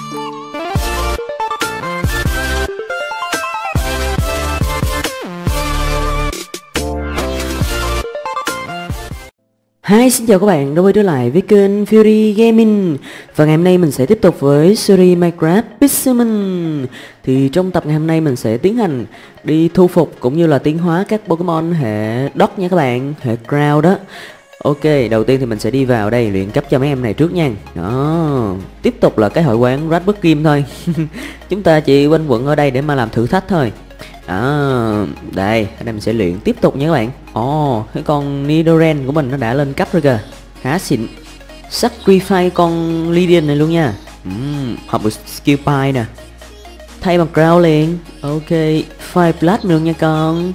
Hi, xin chào các bạn đã quay trở lại với kênh Fury Gaming. Và ngày hôm nay mình sẽ tiếp tục với series Minecraft Pixelmon. Thì trong tập ngày hôm nay mình sẽ tiến hành đi thu phục cũng như là tiến hóa các Pokemon hệ đất nha các bạn, hệ Ground đó. Ok, đầu tiên thì mình sẽ đi vào đây luyện cấp cho mấy em này trước nha. Đó, tiếp tục là cái hội quán Radbus Game thôi. Chúng ta chỉ quanh quẩn ở đây để mà làm thử thách thôi. Đây, ở đây mình sẽ luyện tiếp tục nha các bạn. Cái con Nidoran của mình nó đã lên cấp rồi kìa, khá xịn. Sacrifice con Lydian này luôn nha. Học được skill pie nè, thay bằng Ground liền. Ok, Fire Blast luôn nha con.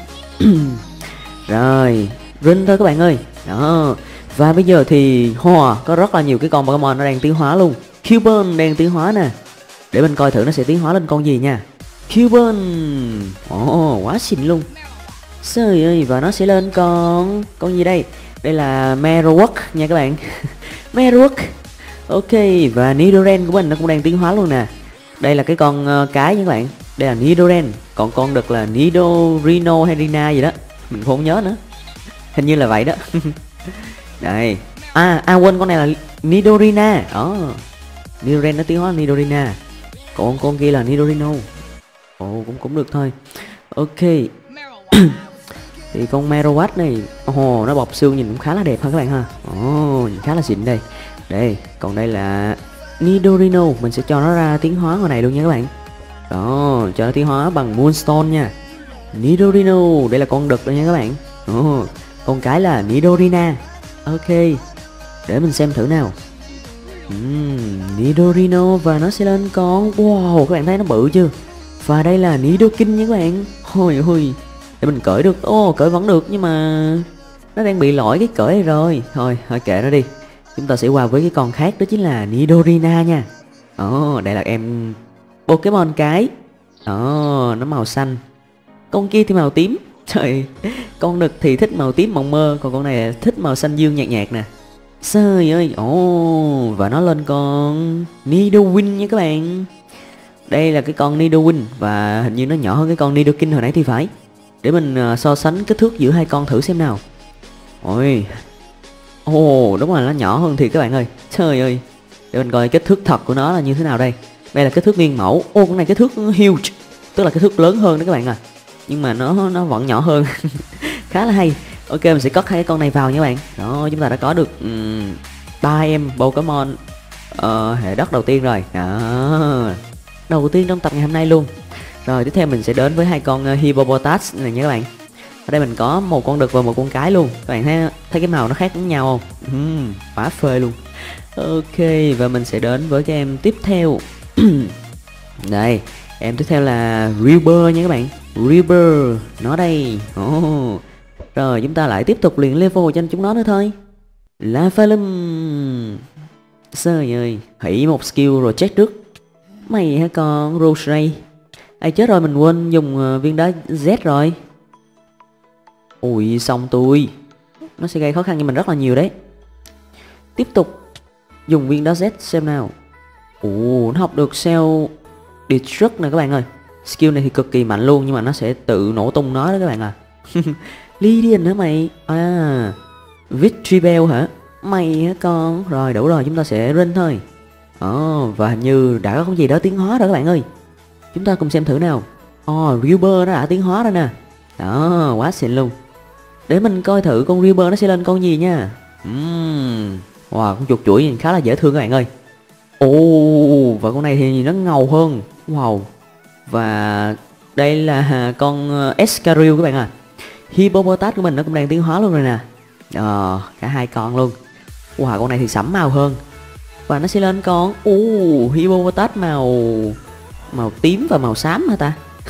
Rồi, run thôi các bạn ơi. Đó, và bây giờ thì có rất là nhiều cái con Pokemon nó đang tiến hóa luôn. Cubone đang tiến hóa nè, để mình coi thử nó sẽ tiến hóa lên con gì nha. Cubone, quá xịn luôn. Trời ơi, và nó sẽ lên con gì đây? Đây là Marowak nha các bạn. Marowak. Ok, và Nidoran của mình nó cũng đang tiến hóa luôn nè. Đây là cái con cái nha các bạn. Đây là Nidoran, còn con đực là Nidorino hay Rina gì đó, mình không nhớ nữa. Hình như là vậy đó. Đây. Quên, con này là Nidorina. Nidoran nó tiến hóa Nidorina. Còn con kia là Nidorino. Cũng được thôi. Ok. Thì con Marowak này nó bọc xương nhìn cũng khá là đẹp ha các bạn ha. Nhìn khá là xịn đây. Đây, còn đây là Nidorino, mình sẽ cho nó ra tiến hóa ngoài này luôn nha các bạn. Đó, cho nó tiến hóa bằng Moonstone nha. Nidorino, đây là con đực đây nha các bạn. Con cái là Nidorina. Ok, để mình xem thử nào. Nidorino và nó sẽ lên con, wow, các bạn thấy nó bự chưa? Và đây là Nidoking nha các bạn. Ôi, để mình cởi được. Cởi vẫn được, nhưng mà nó đang bị lỗi cái cởi này rồi. Thôi kệ nó đi. Chúng ta sẽ qua với cái con khác, đó chính là Nidorina nha. Đây là em Pokemon cái. Nó màu xanh. Con kia thì màu tím. Trời, con đực thì thích màu tím mộng mơ, còn con này thích màu xanh dương nhạt nhạt nè. Trời ơi, và nó lên con Nidoqueen nha các bạn. Đây là cái con Nidoqueen và hình như nó nhỏ hơn cái con Nidoking hồi nãy thì phải. Để mình so sánh kích thước giữa hai con thử xem nào. Đúng là nó nhỏ hơn thì các bạn ơi. Trời ơi, để mình coi kích thước thật của nó là như thế nào đây. Đây là kích thước nguyên mẫu. Con này kích thước huge, tức là kích thước lớn hơn đó các bạn à. Nhưng mà nó vẫn nhỏ hơn. Khá là hay. Ok, mình sẽ cất hai cái con này vào nha các bạn. Đó, chúng ta đã có được 3 em Pokemon hệ đất đầu tiên rồi. Đó, đầu tiên trong tập ngày hôm nay luôn. Rồi tiếp theo mình sẽ đến với hai con Hippopotas này nha các bạn. Ở đây mình có một con đực và một con cái luôn. Các bạn thấy cái màu nó khác với nhau không? Quá phê luôn. Ok, và mình sẽ đến với cái em tiếp theo. Đây, em tiếp theo là Reaper nha các bạn. Reaper, nó đây. Rồi chúng ta lại tiếp tục luyện level cho chúng nó nữa thôi. Lafalum. Trời ơi, hủy một skill rồi chết trước. Mày hả con Roseray? Ai chết rồi, mình quên dùng viên đá Z rồi. Ui, xong tôi. Nó sẽ gây khó khăn cho mình rất là nhiều đấy. Tiếp tục dùng viên đá Z xem nào. Nó học được Cell Destruct này các bạn ơi. Skill này thì cực kỳ mạnh luôn, nhưng mà nó sẽ tự nổ tung nó đó các bạn à. Lydian hả mày? Victory Bell hả? Mày hả con? Rồi đủ rồi, chúng ta sẽ run thôi. Và hình như đã có cái gì đó tiến hóa rồi các bạn ơi. Chúng ta cùng xem thử nào. Reaper nó đã tiến hóa rồi nè. Đó, quá xịn luôn. Để mình coi thử con Reaper nó sẽ lên con gì nha. Wow, con chuột chuỗi nhìn khá là dễ thương các bạn ơi. Và con này thì nó ngầu hơn. Wow. Và đây là con Escaril các bạn à. Hippopotas của mình nó cũng đang tiến hóa luôn rồi nè. Cả hai con luôn. Wow, con này thì sẫm màu hơn. Và nó sẽ lên con Hippopotas màu tím và màu xám hả ta?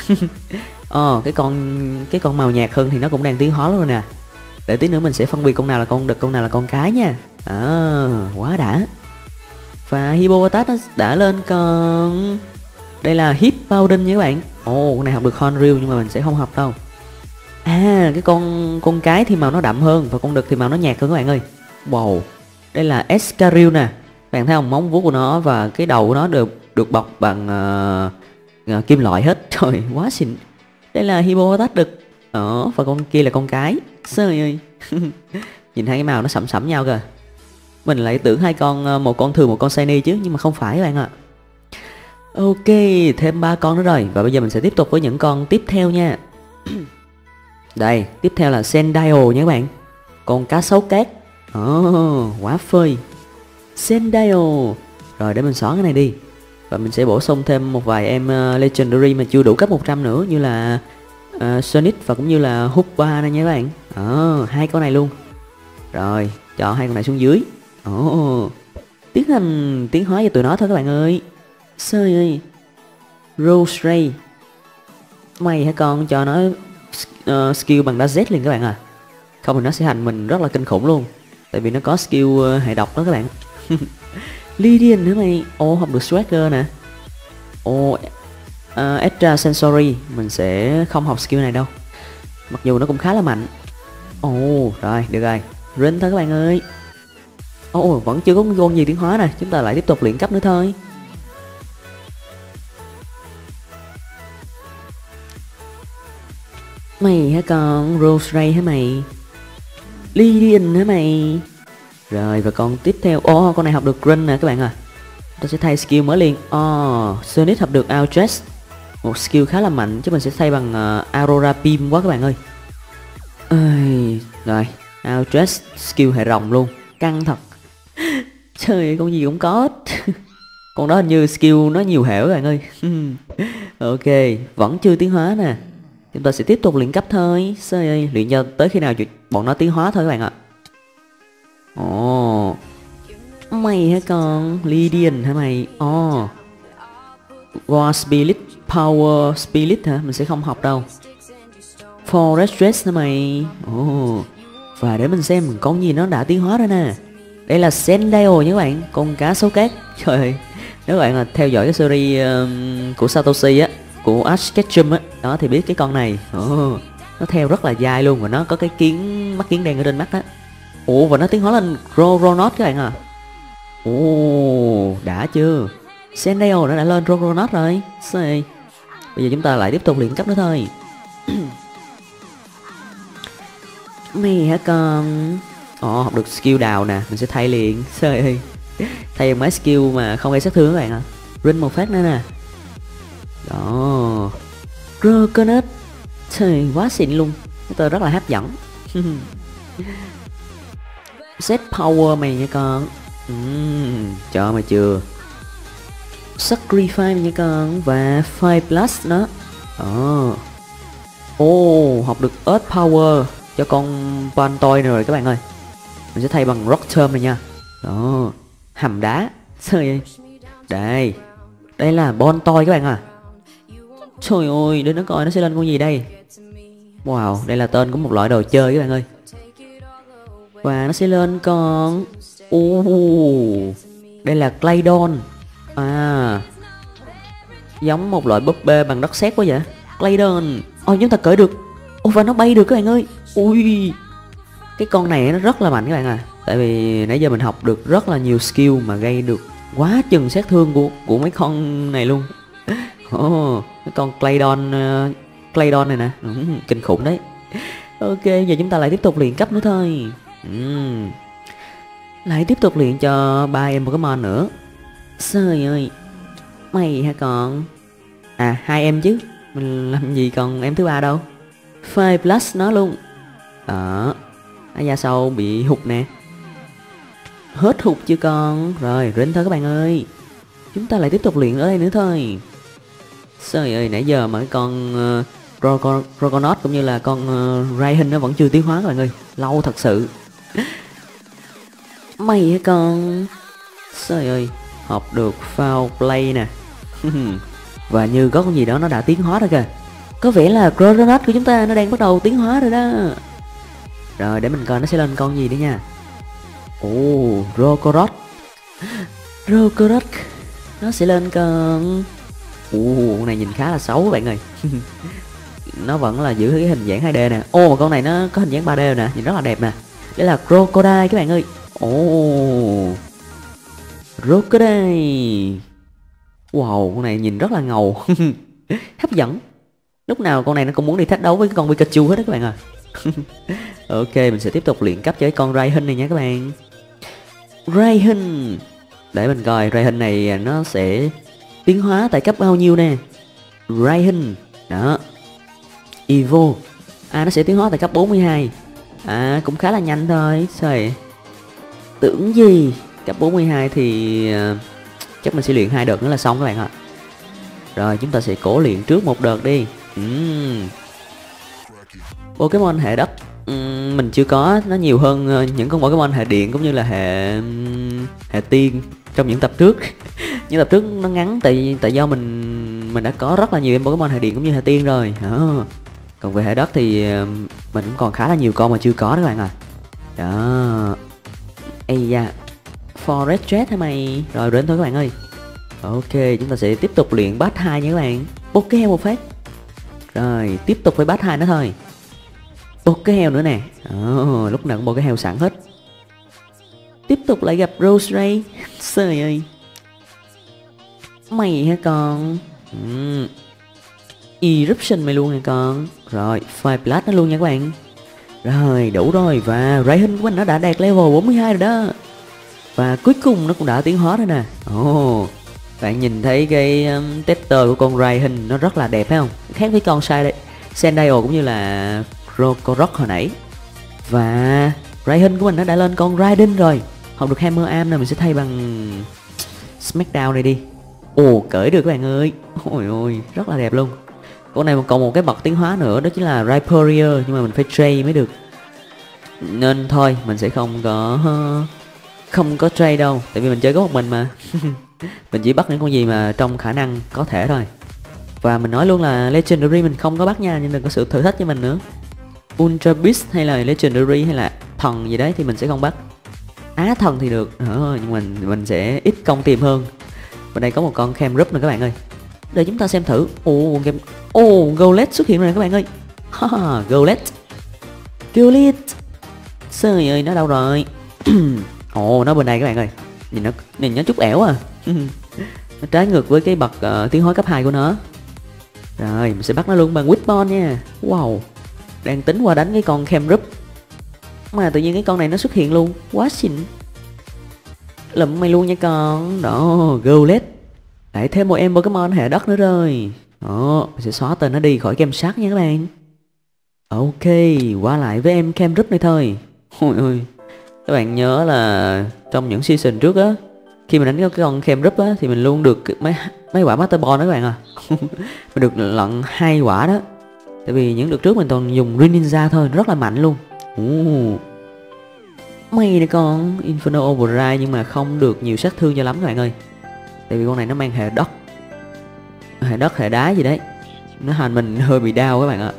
Cái con màu nhạt hơn thì nó cũng đang tiến hóa luôn rồi nè. Để tí nữa mình sẽ phân biệt con nào là con đực, con nào là con cái nha. Quá đã. Và Hippopotas nó đã lên con, đây là Hippowdon nha các bạn. Con này học được Hornrill nhưng mà mình sẽ không học đâu. Cái con cái thì màu nó đậm hơn và con đực thì màu nó nhạt hơn các bạn ơi. Wow. Đây là Escaril nè. Bạn thấy không, móng vuốt của nó và cái đầu của nó đều được bọc bằng kim loại hết. Trời quá xịn. Đây là Hippopotamus đực. Đó, và con kia là con cái. Trời ơi. Nhìn hai cái màu nó sẫm sẫm nhau kìa. Mình lại tưởng hai con, một con thường một con shiny chứ, nhưng mà không phải các bạn ạ. Ok, thêm 3 con nữa rồi. Và bây giờ mình sẽ tiếp tục với những con tiếp theo nha. Đây, tiếp theo là Sandile nha các bạn. Con cá sấu cát. Quá phơi. Sandile. Rồi để mình xóa cái này đi. Và mình sẽ bổ sung thêm một vài em Legendary mà chưa đủ cấp 100 nữa, như là Sonic và cũng như là Hoopa này nha các bạn. Hai con này luôn. Rồi, cho hai con này xuống dưới. Tiến hành tiến hóa cho tụi nó thôi các bạn ơi. Trời ơi. Rose Ray. Mày hả con, cho nó skill bằng đá Z liền các bạn à. Không thì nó sẽ hành mình rất là kinh khủng luôn. Tại vì nó có skill hệ độc đó các bạn. Lydian nữa mày. Học được Swagger nè. Extra Sensory. Mình sẽ không học skill này đâu, mặc dù nó cũng khá là mạnh. Rồi, được rồi. Rin thôi các bạn ơi. Vẫn chưa có con gì tiến hóa nè. Chúng ta lại tiếp tục luyện cấp nữa thôi. Mày hả con, Rose Ray hả mày? Lydian hả mày? Rồi, và con tiếp theo. Con này học được Run nè các bạn à. Ta sẽ thay skill mới liền. Sonic học được Outrest, một skill khá là mạnh, chứ mình sẽ thay bằng Aurora Beam quá các bạn ơi. Rồi, Outrest skill hệ rồng luôn, căng thật. Trời ơi, con gì cũng có. Con đó hình như skill nó nhiều hệ các bạn ơi. Ok, vẫn chưa tiến hóa nè. Chúng ta sẽ tiếp tục luyện cấp thôi. Trời ơi, luyện cho tới khi nào bọn nó tiến hóa thôi các bạn ạ. Mày hả con, Lydian hả mày? War Spirit, Power Spirit hả? Mình sẽ không học đâu. Forest Dress hả mày? Và để mình xem con gì nó đã tiến hóa rồi nè. Đây là Sandile nha các bạn, con cá sấu cát. Trời ơi, nếu bạn là theo dõi cái series của Satoshi á, của Ash Ketchum á, đó thì biết cái con này. Nó theo rất là dài luôn, và nó có cái mắt kiến đen ở trên mắt á. Và nó tiến hóa lên Roronoth các bạn à. Đã chưa? Sandile nó đã lên Roronoth rồi. Bây giờ chúng ta lại tiếp tục luyện cấp nữa thôi. Mày hả con? Học được skill đào nè, mình sẽ thay liền. Trời ơi, thay mấy skill mà không gây sát thương các bạn ạ. Rin một phát nữa nè. Đó, Croconut. Trời, quá xịn luôn. Cái tên rất là hấp dẫn. Set power mày nha con. Cho mày chưa? Sacrifice nha con. Và 5 plus nữa. Học được Earth power cho con Pantoy này rồi các bạn ơi. Mình sẽ thay bằng Rock Tomb này nha. Đó, hầm đá. Trời ơi. Đây là Bontoy các bạn à. Trời ơi, để nó coi nó sẽ lên con gì đây. Wow, đây là tên của một loại đồ chơi các bạn ơi. Và nó sẽ lên con đây là Claydon. Giống một loại búp bê bằng đất sét quá vậy. Claydon. Chúng ta cởi được. Và nó bay được các bạn ơi. Cái con này nó rất là mạnh các bạn à. Tại vì nãy giờ mình học được rất là nhiều skill mà gây được quá chừng sát thương của mấy con này luôn. Cái con Claydon này nè, kinh khủng đấy. Ok, giờ chúng ta lại tiếp tục luyện cấp nữa thôi. Lại tiếp tục luyện cho 3 em Pokemon nữa. Trời ơi, mày hả con? 2 em chứ, mình làm gì còn em thứ ba đâu. 5 plus nó luôn. Đó, da sau bị hụt nè. Hết hụt chưa con? Rồi, Rin thôi các bạn ơi. Chúng ta lại tiếp tục luyện ở đây nữa thôi. Trời ơi, nãy giờ mà cái con Croconut cũng như là con Raihan nó vẫn chưa tiến hóa các bạn ơi. Lâu thật sự. Mày hả con? Trời ơi, học được Foul Play nè. Và như có con gì đó nó đã tiến hóa rồi kìa. Có vẻ là Croconut của chúng ta nó đang bắt đầu tiến hóa rồi đó. Rồi để mình coi nó sẽ lên con gì nữa nha. Rokorok. Nó sẽ lên con con này nhìn khá là xấu các bạn ơi. Nó vẫn là giữ cái hình dạng 2D nè. Mà con này nó có hình dáng 3D rồi nè, nhìn rất là đẹp nè. Đây là Crocodile các bạn ơi. Crocodile. Wow, con này nhìn rất là ngầu. Hấp dẫn. Lúc nào con này nó cũng muốn đi thách đấu với cái con Pikachu hết đó các bạn à. Ok, mình sẽ tiếp tục luyện cấp cho cái con Raihan này nha các bạn. Raihan. Để mình coi Raihan này nó sẽ tiến hóa tại cấp bao nhiêu nè. Raihan. Đó. Evo. Nó sẽ tiến hóa tại cấp 42. Cũng khá là nhanh thôi. Sao vậy? Tưởng gì. Cấp 42 thì chắc mình sẽ luyện 2 đợt nữa là xong các bạn ạ. Rồi chúng ta sẽ cố luyện trước một đợt đi. Pokemon hệ đất mình chưa có, nó nhiều hơn những con Pokemon hệ điện cũng như là hệ tiên trong những tập trước. Những tập trước nó ngắn tại do mình đã có rất là nhiều em Pokemon hệ điện cũng như hệ tiên rồi. Còn về hệ đất thì mình cũng còn khá là nhiều con mà chưa có đó các bạn à. Đó. Ây da, Forest Jet hả mày? Rồi đến thôi các bạn ơi. Ok, chúng ta sẽ tiếp tục luyện batch 2 nha các bạn. Pokeheo một phát. Rồi, tiếp tục với batch 2 nữa thôi. Pokeheo nữa nè. Lúc nào cũng Pokeheo sẵn hết. Tiếp tục lại gặp Roserade. Trời ơi. Mày hả con? Eruption mày luôn hả con? Rồi, Fire Blast nó luôn nha các bạn. Rồi, đủ rồi. Và Raihan của mình nó đã đạt level 42 rồi đó. Và cuối cùng nó cũng đã tiến hóa rồi nè. Bạn nhìn thấy cái tester của con Raihan nó rất là đẹp phải không? Khác với con Sandile cũng như là Krokorok hồi nãy. Và Raihan của mình nó đã lên con Raiden rồi. Học được Hammer Arm này mình sẽ thay bằng Smackdown này đi. Cởi được các bạn ơi. Ôi ôi, rất là đẹp luôn. Con này còn một cái bậc tiến hóa nữa, đó chính là Rhyperior, nhưng mà mình phải trade mới được. Nên thôi, mình sẽ không có trade đâu, tại vì mình chơi có một mình mà. Mình chỉ bắt những con gì mà trong khả năng có thể thôi. Và mình nói luôn là Legendary mình không có bắt nha, nhưng đừng có sự thử thách cho mình nữa. Ultra Beast hay là Legendary hay là thần gì đấy thì mình sẽ không bắt. Thần thì được, nhưng mình sẽ ít công tìm hơn. Bên đây có một con Camrup nè các bạn ơi. Để chúng ta xem thử. Golett xuất hiện rồi nè các bạn ơi. Golett. Trời ơi, nó đâu rồi? Nó bên đây các bạn ơi. Nhìn nó chút ẻo à. Nó trái ngược với cái bậc tiến hóa cấp 2 của nó. Rồi, mình sẽ bắt nó luôn bằng Whitbone nha. Wow. Đang tính qua đánh cái con Camrup mà tự nhiên cái con này nó xuất hiện luôn. Quá xịn. Lụm mày luôn nha con. Đó, Golett. Lại thêm một em Pokemon hệ đất nữa rồi. Mình sẽ xóa tên nó đi khỏi game sát nha các bạn. Ok, qua lại với em Camrup này thôi. Ôi, các bạn nhớ là trong những season trước á, khi mình đánh cái con Camrup á thì mình luôn được mấy quả Master Ball đó các bạn à. Mình được lận 2 quả đó. Tại vì những đợt trước mình toàn dùng Greninja thôi, rất là mạnh luôn. Mày này con, Inferno Overdrive nhưng mà không được nhiều sát thương cho lắm các bạn ơi. Tại vì con này nó mang hệ đất, hệ đá gì đấy. Nó hành mình hơi bị đau các bạn ạ.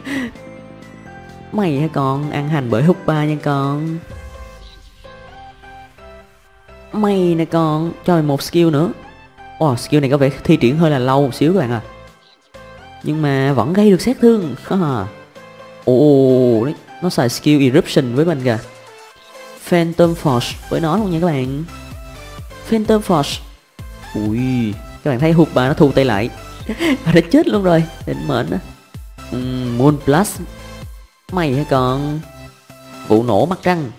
Mày hả con, ăn hành bởi Hoopa nha con. Mày nè con, cho mày một skill nữa. Skill này có vẻ thi triển hơi là lâu một xíu các bạn à. Nhưng mà vẫn gây được sát thương. Đấy, nó xài skill Eruption với mình kìa. Phantom Force với nó luôn nha các bạn. Phantom Force. Ui, các bạn thấy Hoopa nó thu tay lại. Nó đã chết luôn rồi, định mệnh á. Moon Blast. Mày hả con? Vụ nổ mặt trăng.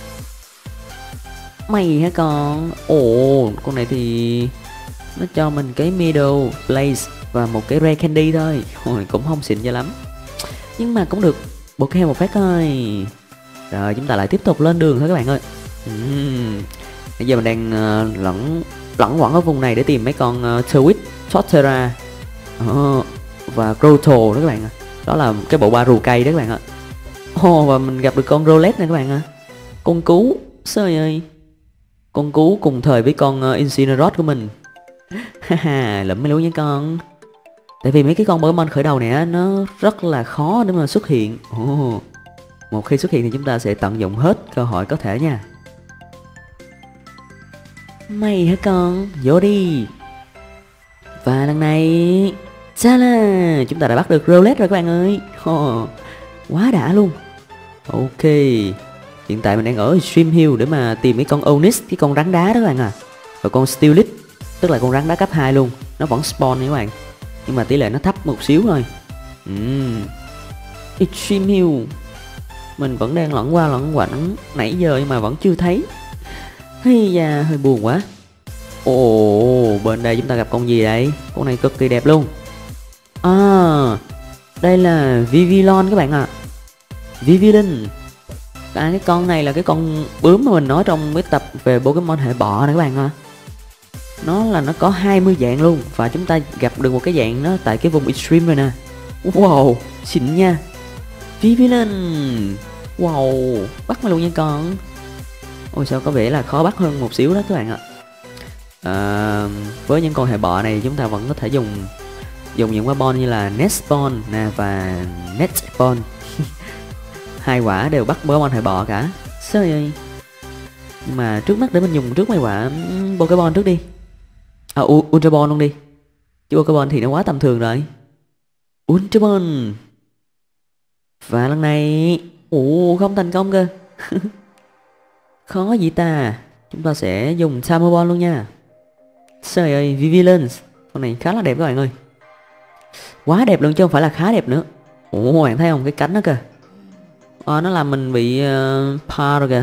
Mày hả con? Con này thì nó cho mình cái Middle Blaze và một cái Rare Candy thôi. Cũng không xịn cho lắm, nhưng mà cũng được Pokemon một phát thôi. Rồi chúng ta lại tiếp tục lên đường thôi các bạn ơi. Bây giờ mình đang lẫn quẩn ở vùng này để tìm mấy con Turtwig, Torterra và Grotto đó các bạn ạ. Đó là cái bộ ba rù cây đó các bạn ạ. Và mình gặp được con Rowlet này các bạn ạ. Con cú, trời ơi. Con cú cùng thời với con Incineroar của mình. Lụm mấy lũ nha con. Tại vì mấy cái con Pokemon khởi đầu này nó rất là khó để mà xuất hiện. Một khi xuất hiện thì chúng ta sẽ tận dụng hết cơ hội có thể nha. Mày hả con? Vô đi. Và lần này chúng ta đã bắt được Rowlet rồi các bạn ơi. Quá đã luôn. Ok, hiện tại mình đang ở Stream Hill để mà tìm cái con Onix, cái con rắn đá đó các bạn à. Và con Steelix. Tức là con rắn đá cấp 2 luôn. Nó vẫn spawn nha các bạn, nhưng mà tỷ lệ nó thấp một xíu thôi. Extreme Hill. Mình vẫn đang lẩn qua lẩn quẩn nãy giờ nhưng mà vẫn chưa thấy. Hay da, hơi buồn quá. Ồ, bên đây chúng ta gặp con gì đây? Con này cực kỳ đẹp luôn. À, đây là Vivillon các bạn ạ. Vivillon. Cái con này là cái con bướm mà mình nói trong cái tập về Pokemon hệ bọ này các bạn ạ. Nó có 20 dạng luôn. Và chúng ta gặp được một cái dạng nó tại cái vùng Extreme rồi nè. Wow, xịn nha. Vivillon. Wow, bắt mà luôn nha con. Ôi sao có vẻ là khó bắt hơn một xíu đó các bạn ạ. Với những con hệ bọ này chúng ta vẫn có thể dùng những quả bon như là Nestbon nè và Netbon. Hai quả đều bắt Pokemon hệ bọ cả. Sao vậy? Nhưng mà trước mắt để mình dùng trước mấy quả Pokemon trước đi. Ultra Ball luôn đi. Chứ Pokemon thì nó quá tầm thường rồi. Ultra Ball. Và lần này không thành công cơ. Khó gì ta. Chúng ta sẽ dùng Summer Ball luôn nha. Trời ơi, Vivillons. Con này khá là đẹp các bạn ơi. Quá đẹp luôn chứ không phải là khá đẹp nữa. Bạn thấy không, cái cánh đó kìa. Nó làm mình bị pa rồi kìa.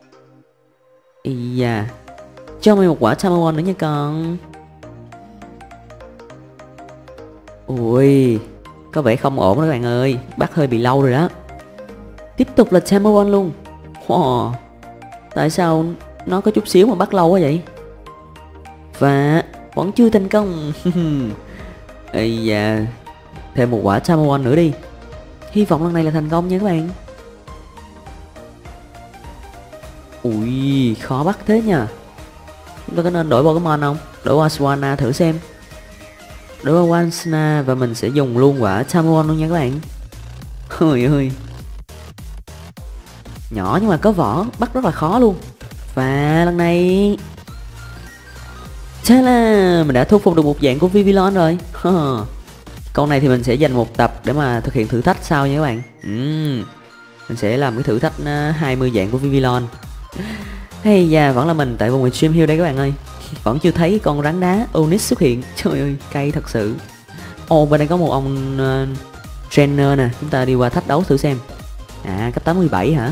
Ý da. Cho mình một quả Summer Ball nữa nha con. Ui, có vẻ không ổn đó các bạn ơi. Bắt hơi bị lâu rồi đó. Tiếp tục là Summer Ball luôn. Tại sao nó có chút xíu mà bắt lâu quá vậy? Và vẫn chưa thành công. Ây da. Thêm một quả Summer Ball nữa đi. Hy vọng lần này là thành công nha các bạn. Ui, khó bắt thế nha. Chúng ta có nên đổi Pokemon không? Đổi qua Swanna thử xem. Đổi qua Wansna và mình sẽ dùng luôn quả Summer Ball luôn nha các bạn. Ôi ơi. Nhỏ nhưng mà có vỏ, bắt rất là khó luôn. Và lần này mình đã thu phục được một dạng của Vivillon rồi. Con này thì mình sẽ dành một tập để mà thực hiện thử thách sau nha các bạn. Mình sẽ làm cái thử thách 20 dạng của Vivillon. Hay da, vẫn là mình tại vùng Extreme Hill đây các bạn ơi. Vẫn chưa thấy con rắn đá Onix xuất hiện. Trời ơi, cay thật sự. Bên đây có một ông trainer nè. Chúng ta đi qua thách đấu thử xem. Cấp 87 hả?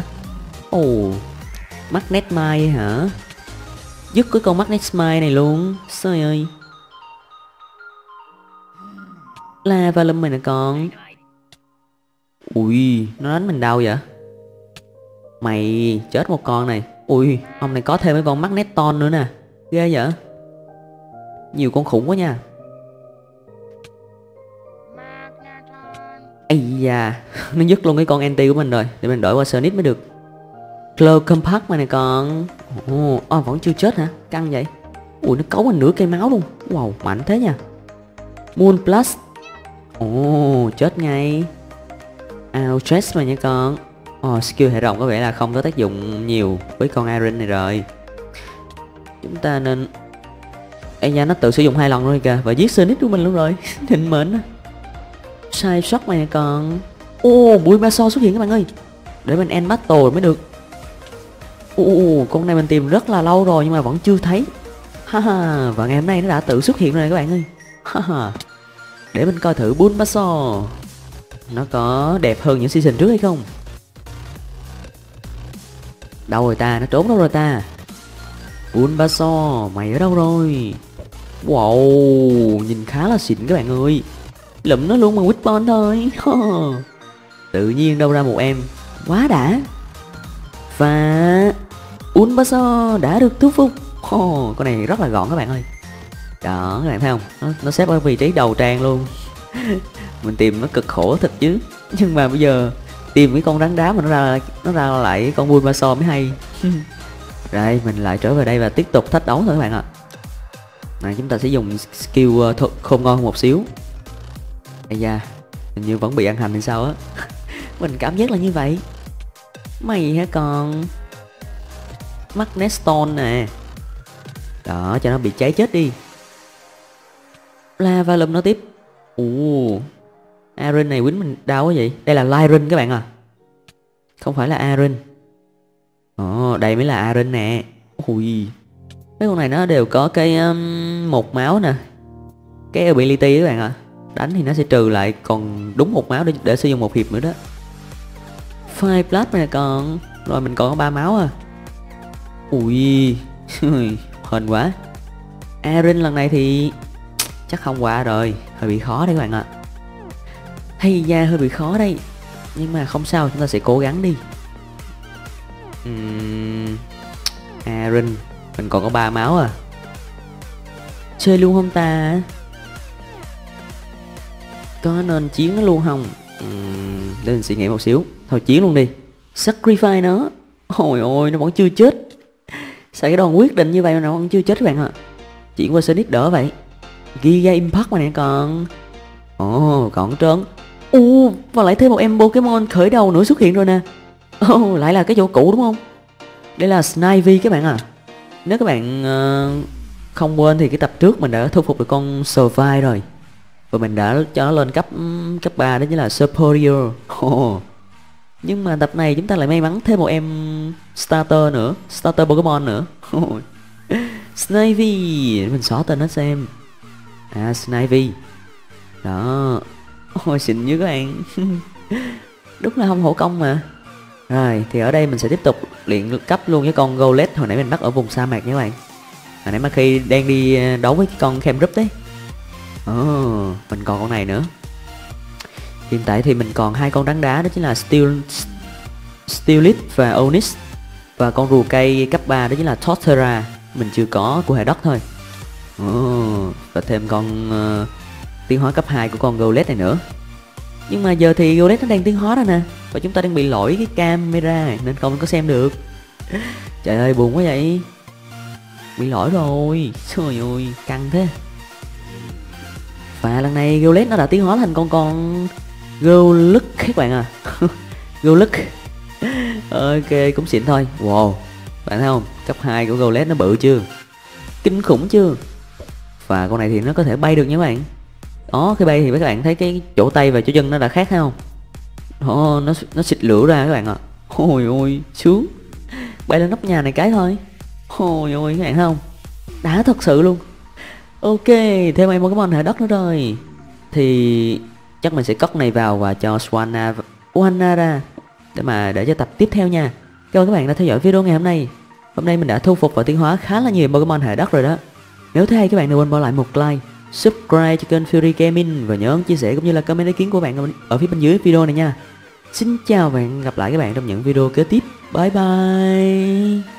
Magnet Mine hả? Dứt cái con Magnet Mine này luôn. Trời ơi. Lava Lum này nè con. Ui, nó đánh mình đau vậy? Mày chết một con này. Ui, ông này có thêm cái con Magneton nữa nè. Ghê vậy? Nhiều con khủng quá nha. Ây da. Nó dứt luôn cái con anti của mình rồi. Để mình đổi qua Sonic mới được. Claw Compact này con. Vẫn chưa chết hả? Căng vậy. Ui, nó cấu mình nửa cây máu luôn. Wow, mạnh thế nha. Moon Plus. Chết ngay. Outrest mà nha con. Skill hệ rồng có vẻ là không có tác dụng nhiều với con Iron này rồi. Chúng ta nên... Ây da, nó tự sử dụng 2 lần rồi kìa. Và giết Sonic của mình luôn rồi. Định mệnh á. Sai sót này con. Bulbasaur xuất hiện các bạn ơi. Để mình end battle mới được. Con này mình tìm rất là lâu rồi nhưng mà vẫn chưa thấy. Và ngày hôm nay nó đã tự xuất hiện rồi các bạn ơi. Để mình coi thử Bulbasaur nó có đẹp hơn những season trước hay không. Đâu rồi ta? Nó trốn đâu rồi ta? Bulbasaur, mày ở đâu rồi? Wow, nhìn khá là xịn các bạn ơi. Lụm nó luôn bằng Witbon thôi. Tự nhiên đâu ra một em. Quá đã. Và Bulbasaur đã được thu phục. Con này rất là gọn các bạn ơi. Đó, các bạn thấy không? Nó xếp ở vị trí đầu trang luôn. Mình tìm nó cực khổ thật chứ. Nhưng mà bây giờ tìm cái con rắn đá mà nó ra lại con Bulbasaur mới hay. Rồi mình lại trở về đây và tiếp tục thách đấu thôi các bạn ạ. Này, chúng ta sẽ dùng skill khôn ngon hơn một xíu. Ây da, hình như vẫn bị ăn hành hay sao á. Mình cảm giác là như vậy. Mày hả con? Magnet Stone nè. Đó, cho nó bị cháy chết đi. Lava Lum nó tiếp. Iron này quýnh mình đau quá vậy. Đây là Lyron các bạn à. Không phải là Iron. Đây mới là Iron nè. Ui. Mấy con này nó đều có cái một máu nè, cái ability các bạn ạ. Đánh thì nó sẽ trừ lại còn đúng một máu để sử dụng một hiệp nữa đó. Fire Blast này còn rồi, mình còn có 3 máu à. Ui hên quá. Aaron lần này thì chắc không qua rồi, hơi bị khó đấy các bạn ạ. Hay da hơi bị khó đây, nhưng mà không sao, chúng ta sẽ cố gắng đi. Aaron mình còn có 3 máu à. Chơi luôn không ta? Có nên chiến nó luôn không? Để mình suy nghĩ một xíu. Thôi chiến luôn đi. Sacrifice nó. Ôi ôi, nó vẫn chưa chết. Sao cái đòn quyết định như vậy mà nó vẫn chưa chết các bạn ạ. Chuyển qua Sonic đỡ vậy. Giga Impact mà nè còn. Ồ, còn trơn. Và lại thêm một em Pokemon khởi đầu nữa xuất hiện rồi nè. Lại là cái chỗ cũ đúng không? Đây là Snivy các bạn à. Nếu các bạn không quên thì cái tập trước mình đã thu phục được con Survive rồi. Và mình đã cho nó lên cấp 3, đó chính là Superior. Nhưng mà tập này chúng ta lại may mắn thêm một em Starter nữa, Starter Pokemon nữa. Snivy, mình xóa tên nó xem. Snivy. Đó. Ôi xịn như các bạn. Đúng là không hổ công mà. Rồi thì ở đây mình sẽ tiếp tục luyện cấp luôn với con Golett hồi nãy mình bắt ở vùng sa mạc nha các bạn. Hồi nãy mà khi đang đi đấu với cái con Khemrup đấy. Mình còn con này nữa. Hiện tại thì mình còn 2 con rắn đá, đó chính là Steelix và Onyx. Và con rùa cây cấp 3 đó chính là Torterra. Mình chưa có của hệ đất thôi. Và thêm con tiến hóa cấp 2 của con Golett này nữa. Nhưng mà giờ thì Golett nó đang tiến hóa rồi nè. Và chúng ta đang bị lỗi cái camera nên không có xem được. Trời ơi buồn quá vậy. Bị lỗi rồi. Trời ơi căng thế. Và lần này Golett nó đã tiến hóa thành con Golux các bạn à. Golux. Ok cũng xịn thôi. Wow, bạn thấy không, cấp 2 của Golett nó bự chưa, kinh khủng chưa. Và con này thì nó có thể bay được nha các bạn. Đó, khi bay thì các bạn thấy cái chỗ tay và chỗ chân nó đã khác thấy không. Nó xịt lửa ra các bạn ạ. Ôi ôi sướng. Bay lên nóc nhà này cái thôi. Ôi ôi các bạn thấy không, đã thật sự luôn. Ok, thêm em Pokemon hệ đất nữa rồi. Thì chắc mình sẽ cất này vào và cho Swanna ra để cho tập tiếp theo nha. Cảm ơn các bạn đã theo dõi video ngày hôm nay. Hôm nay mình đã thu phục và tiến hóa khá là nhiều Pokemon hệ đất rồi đó. Nếu thấy hay các bạn đừng quên bỏ lại một like, subscribe cho kênh Fury Gaming và nhớ chia sẻ cũng như là comment ý kiến của bạn ở phía bên dưới video này nha. Xin chào và hẹn gặp lại các bạn trong những video kế tiếp. Bye bye.